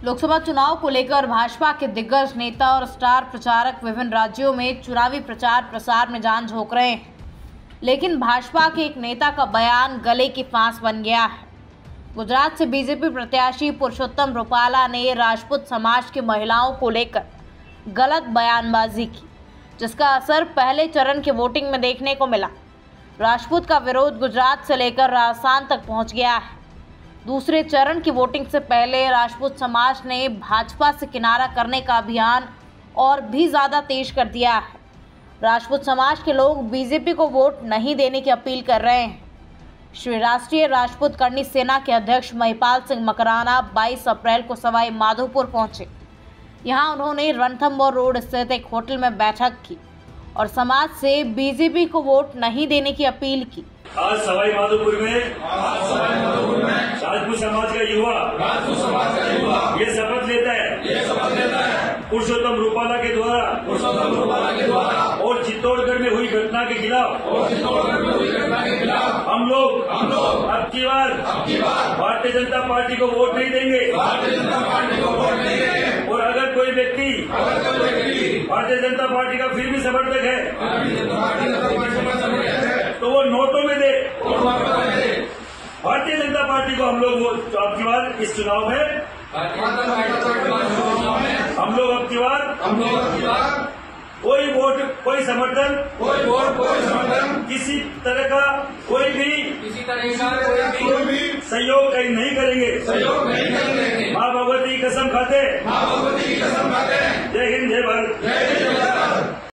लोकसभा चुनाव को लेकर भाजपा के दिग्गज नेता और स्टार प्रचारक विभिन्न राज्यों में चुनावी प्रचार प्रसार में जान झोंक रहे हैं, लेकिन भाजपा के एक नेता का बयान गले की फांस बन गया है। गुजरात से बीजेपी प्रत्याशी पुरुषोत्तम रूपाला ने राजपूत समाज की महिलाओं को लेकर गलत बयानबाजी की, जिसका असर पहले चरण के वोटिंग में देखने को मिला। राजपूत का विरोध गुजरात से लेकर राजस्थान तक पहुंच गया है। दूसरे चरण की वोटिंग से पहले राजपूत समाज ने भाजपा से किनारा करने का अभियान और भी ज़्यादा तेज कर दिया है। राजपूत समाज के लोग बीजेपी को वोट नहीं देने की अपील कर रहे हैं। श्री राष्ट्रीय राजपूत करणी सेना के अध्यक्ष महिपाल सिंह मकराना 22 अप्रैल को सवाई माधोपुर पहुंचे। यहां उन्होंने रणथंभौर रोड स्थित एक होटल में बैठक की और समाज से बीजेपी को वोट नहीं देने की अपील की। आज सवाई माधोपुर में राजपूत समाज का युवा ये शपथ लेता है पुरुषोत्तम रूपाला के द्वारा और चित्तौड़गढ़ में हुई घटना के खिलाफ हम लोग अब की बार भारतीय जनता पार्टी को वोट नहीं देंगे। और अगर कोई व्यक्ति भारतीय जनता पार्टी का फिर भी समर्थक है तो वो नोटों में दे। भारतीय जनता पार्टी को हम लोग अब की बार इस चुनाव में हम लोग अब की बार कोई वोट कोई समर्थन किसी तरह का कोई भी सहयोग कहीं नहीं करेंगे। माँ भगवती की कसम खाते। जय हिंद, जय भारत।